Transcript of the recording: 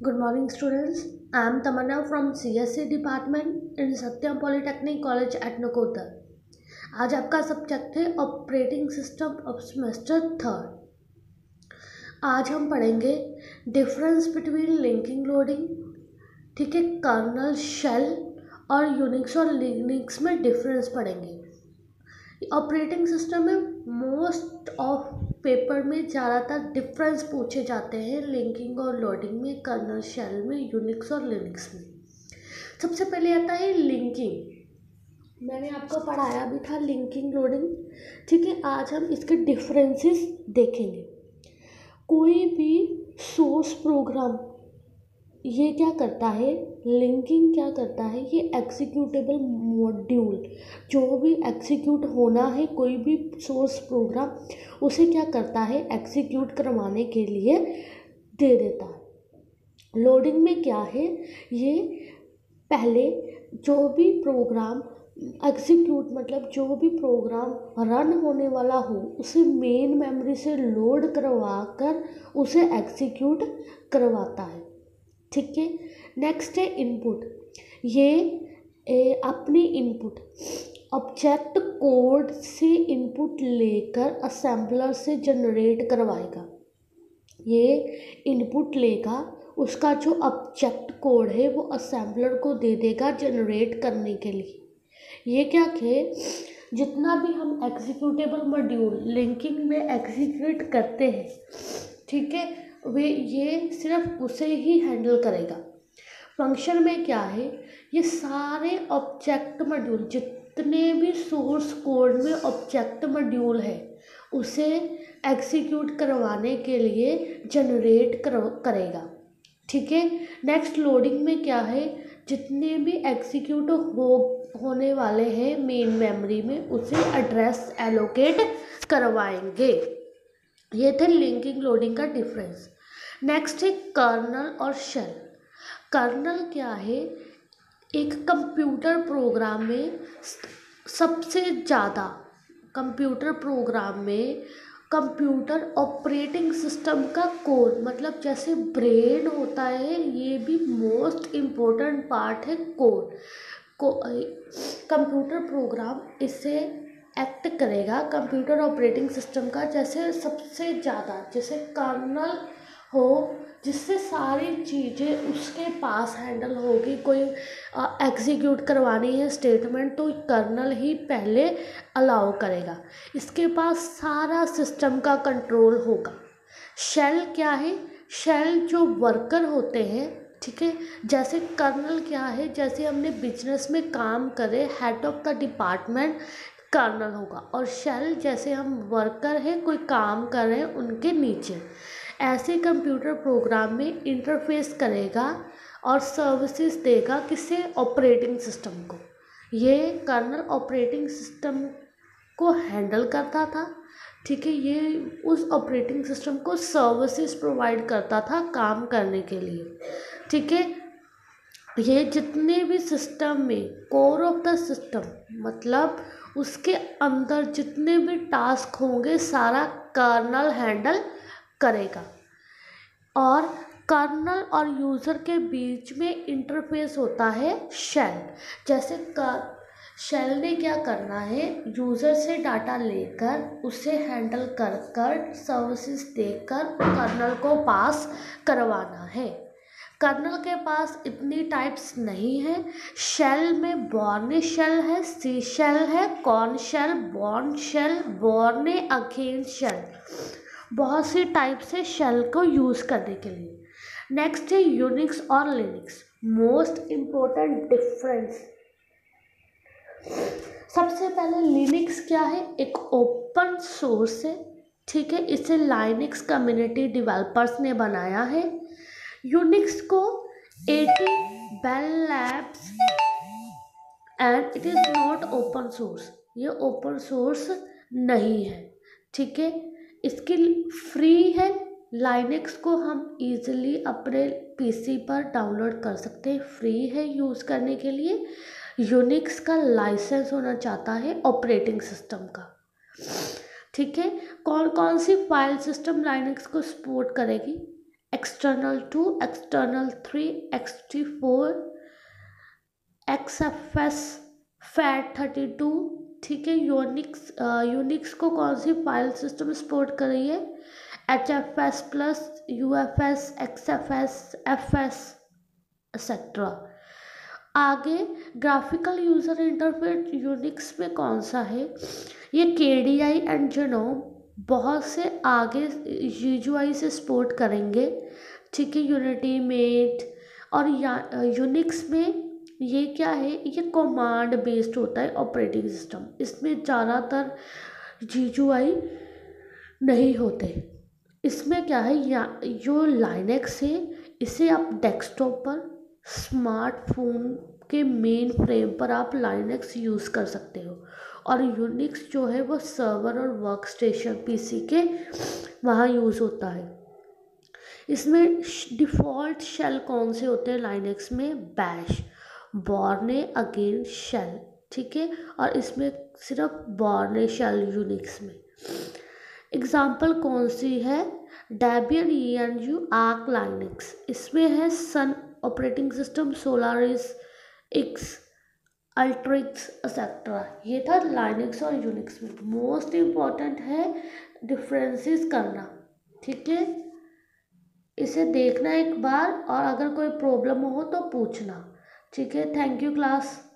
Good morning, students. I am Tamanna from CSE department in Satyam Polytechnic College at Nakotar. आज आपका subject है operating system of semester third. आज हम पढ़ेंगे difference between linking loading, ठीक है, kernel shell और यूनिक्स और लिनक्स में डिफरेंस पढ़ेंगे। ऑपरेटिंग सिस्टम में मोस्ट ऑफ पेपर में ज़्यादातर डिफरेंस पूछे जाते हैं लिंकिंग और लोडिंग में, कर्नल शेल में, यूनिक्स और लिनक्स में। सबसे पहले आता है लिंकिंग। मैंने आपको पढ़ाया भी था लिंकिंग लोडिंग, ठीक है। आज हम इसके डिफरेंसेस देखेंगे। कोई भी सोर्स प्रोग्राम ये क्या करता है, लिंकिंग क्या करता है, ये एग्जीक्यूटेबल मॉड्यूल जो भी एग्जीक्यूट होना है कोई भी सोर्स प्रोग्राम उसे क्या करता है, एग्जीक्यूट करवाने के लिए दे देता है। लोडिंग में क्या है, ये पहले जो भी प्रोग्राम एग्जीक्यूट मतलब जो भी प्रोग्राम रन होने वाला हो उसे मेन मेमोरी से लोड करवा कर उसे एग्जीक्यूट करवाता है, ठीक है। नेक्स्ट है इनपुट। ये अपनी इनपुट ऑब्जेक्ट कोड से इनपुट लेकर असेंबलर से जनरेट करवाएगा। ये इनपुट लेगा, उसका जो ऑब्जेक्ट कोड है वो असेंबलर को दे देगा जनरेट करने के लिए। ये क्या है, जितना भी हम एग्जीक्यूटेबल मॉड्यूल लिंकिंग में एग्जीक्यूट करते हैं, ठीक है, वे ये सिर्फ उसे ही हैंडल करेगा। फंक्शन में क्या है, ये सारे ऑब्जेक्ट मॉड्यूल जितने भी सोर्स कोड में ऑब्जेक्ट मॉड्यूल है उसे एग्जीक्यूट करवाने के लिए जनरेट करेगा, ठीक है। नेक्स्ट लोडिंग में क्या है, जितने भी एग्जीक्यूट होने वाले हैं मेन मेमोरी में उसे एड्रेस एलोकेट करवाएंगे। ये थे लिंकिंग लोडिंग का डिफरेंस। नेक्स्ट है कर्नल और शेल। कर्नल क्या है, एक कंप्यूटर प्रोग्राम में सबसे ज़्यादा कंप्यूटर प्रोग्राम में कंप्यूटर ऑपरेटिंग सिस्टम का कोर मतलब जैसे ब्रेन होता है, ये भी मोस्ट इम्पोर्टेंट पार्ट है कोर को। कंप्यूटर प्रोग्राम इससे एक्ट करेगा कंप्यूटर ऑपरेटिंग सिस्टम का, जैसे सबसे ज़्यादा जैसे कर्नल हो जिससे सारी चीज़ें उसके पास हैंडल होगी। कोई एग्जीक्यूट करवानी है स्टेटमेंट तो कर्नल ही पहले अलाउ करेगा, इसके पास सारा सिस्टम का कंट्रोल होगा। शेल क्या है, शेल जो वर्कर होते हैं, ठीक है, जैसे कर्नल क्या है, जैसे हमने बिजनेस में काम करे head of the department kernel होगा, और शेल जैसे हम वर्कर हैं कोई काम कर रहे हैं उनके नीचे। ऐसे कंप्यूटर प्रोग्राम में इंटरफेस करेगा और सर्विसेज देगा किसे, ऑपरेटिंग सिस्टम को। ये कर्नल ऑपरेटिंग सिस्टम को हैंडल करता था, ठीक है, ये उस ऑपरेटिंग सिस्टम को सर्विसेज प्रोवाइड करता था काम करने के लिए, ठीक है। ये जितने भी सिस्टम में कोर ऑफ द सिस्टम मतलब उसके अंदर जितने भी टास्क होंगे सारा कर्नल हैंडल करेगा। और कर्नल और यूज़र के बीच में इंटरफेस होता है शेल। जैसे शेल ने क्या करना है, यूज़र से डाटा लेकर उसे हैंडल कर कर सर्विसेज देकर कर्नल को पास करवाना है। कर्नल के पास इतनी टाइप्स नहीं है। शेल में बॉर्न शेल है, सी शेल है, Korn shell, Bourne shell, Bourne again shell, बहुत सी टाइप से शेल को यूज़ करने के लिए। नेक्स्ट है यूनिक्स और लिनक्स, मोस्ट इम्पोर्टेंट डिफरेंस। सबसे पहले लिनक्स क्या है, एक ओपन सोर्स है, ठीक है, इसे लाइनक्स कम्युनिटी डेवलपर्स ने बनाया है। यूनिक्स को 80 Bell Labs and it is not open source, ये ओपन सोर्स नहीं है, ठीक है, इसकी फ्री है। लाइनक्स को हम इजीली अपने पीसी पर डाउनलोड कर सकते हैं, फ्री है यूज़ करने के लिए। यूनिक्स का लाइसेंस होना चाहता है ऑपरेटिंग सिस्टम का, ठीक है। कौन कौन सी फाइल सिस्टम लाइनक्स को सपोर्ट करेगी, external 2, external 3, XT4, XFS, FAT32। ठीक है, यूनिक्स को कौन सी फाइल सिस्टम सपोर्ट कर रही है? HFS plus, UFS, XFS, FS etcetera. आगे ग्राफिकल यूज़र इंटरफेस यूनिक्स में कौन सा है? ये KDI एंड जेनोम बहुत से आगे यूजुआई से सपोर्ट करेंगे। ठीक है, यूनिटी मेट और यूनिक्स में ये क्या है, ये कमांड बेस्ड होता है ऑपरेटिंग सिस्टम, इसमें ज़्यादातर यूजुआई नहीं होते। इसमें क्या है, या जो लाइनेक्स है इसे आप डेस्कटॉप पर, स्मार्टफोन के मेन फ्रेम पर आप लाइनेक्स यूज़ कर सकते हो, और यूनिक्स जो है वो सर्वर और वर्क स्टेशन PC के वहाँ यूज़ होता है। इसमें डिफ़ॉल्ट शेल कौन से होते हैं लाइनेक्स में? Bash, Bourne again shell. ठीक है, और इसमें सिर्फ बॉर्ने शेल यूनिक्स में। एग्जाम्पल कौन सी है? डेबियन ENU आर्क लाइनेक्स, इसमें है Sun operating system, Solaris X, Ultrix etcetera. ये था लाइनेक्स और यूनिक्स में। मोस्ट इम्पॉर्टेंट है डिफरेंसेस करना। ठीक है, इसे देखना एक बार, और अगर कोई प्रॉब्लम हो तो पूछना। ठीक है, थैंक यू क्लास।